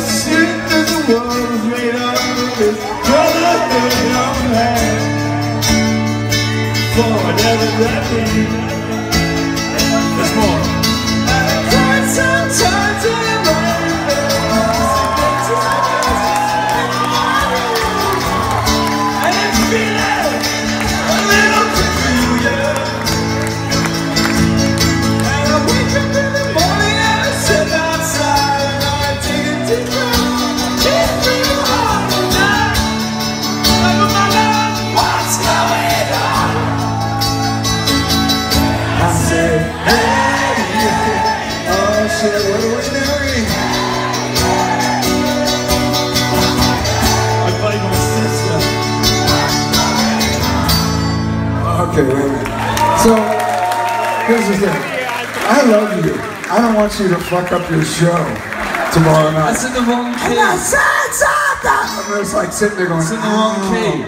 shit that the world was made of is brotherhood of man. For whatever that means. There's more. And I cried sometimes in my bed. And I'm feeling a little peculiar. And I wake up in the morning and I sit outside and I take a deep breath. Keep me on the night. Like oh my God, what's going on? I say, hey, oh shit, what are we doing? I played my sister. Okay, wait a minute. So, here's the thing. I love you. I don't want you to fuck up your show tomorrow night. That's in the wrong key. I'm just like sitting there going, It's in the wrong key.